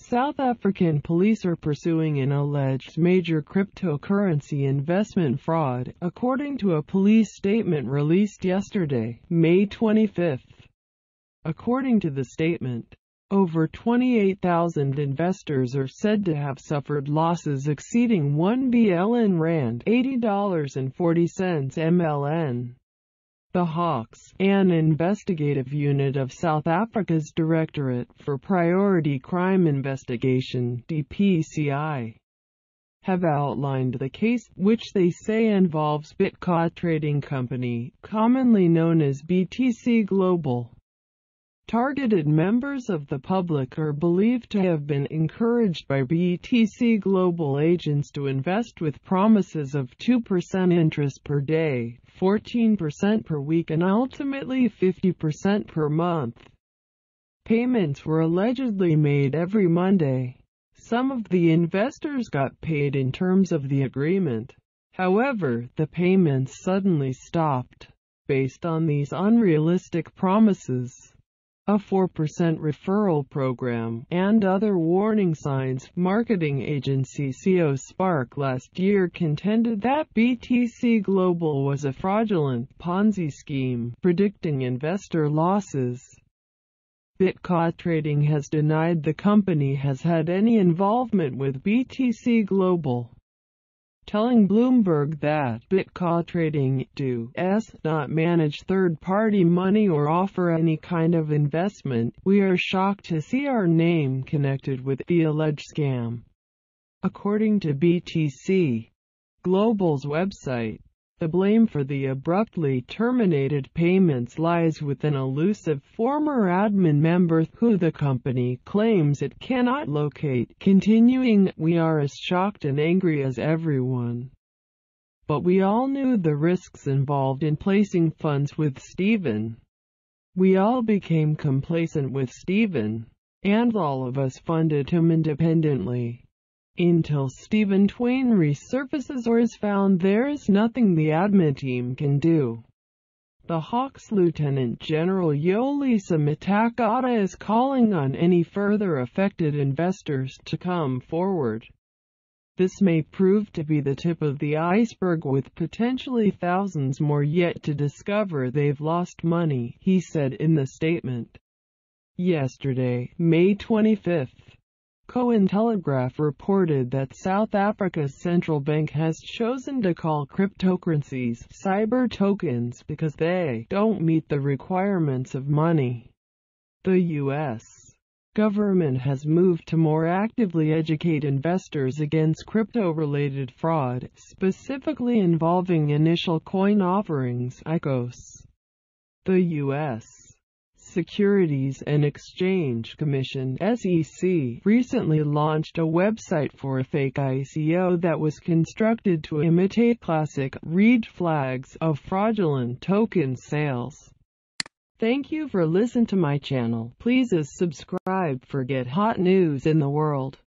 South African police are pursuing an alleged major cryptocurrency investment fraud, according to a police statement released yesterday, May 25. According to the statement, over 28,000 investors are said to have suffered losses exceeding 1 billion rand, $80.40 MLN. The Hawks, an investigative unit of South Africa's Directorate for Priority Crime Investigation (DPCI), have outlined the case, which they say involves Bitcoin Trading Company, commonly known as BTC Global. Targeted members of the public are believed to have been encouraged by BTC Global agents to invest with promises of 2% interest per day, 14% per week and ultimately 50% per month. Payments were allegedly made every Monday. Some of the investors got paid in terms of the agreement. However, the payments suddenly stopped, based on these unrealistic promises. A 4% referral program, and other warning signs. Marketing agency CO Spark last year contended that BTC Global was a fraudulent Ponzi scheme, predicting investor losses. Bitcoin Trading has denied the company has had any involvement with BTC Global, telling Bloomberg that Bitcoin Trading does not manage third-party money or offer any kind of investment. We are shocked to see our name connected with the alleged scam. According to BTC Global's website, the blame for the abruptly terminated payments lies with an elusive former admin member who the company claims it cannot locate, continuing, "We are as shocked and angry as everyone. But we all knew the risks involved in placing funds with Stephen. We all became complacent with Stephen, and all of us funded him independently. Until Stephen Twain resurfaces or is found, there is nothing the admin team can do." The Hawks Lieutenant General Yolisa Matakata is calling on any further affected investors to come forward. This may prove to be the tip of the iceberg, with potentially thousands more yet to discover they've lost money, he said in the statement. Yesterday, May 25. Cointelegraph reported that South Africa's central bank has chosen to call cryptocurrencies cyber tokens because they don't meet the requirements of money. The U.S. government has moved to more actively educate investors against crypto-related fraud, specifically involving initial coin offerings (ICOs). The U.S. Securities and Exchange Commission (SEC) recently launched a website for a fake ICO that was constructed to imitate classic red flags of fraudulent token sales. Thank you for listening to my channel. Please subscribe for get hot news in the world.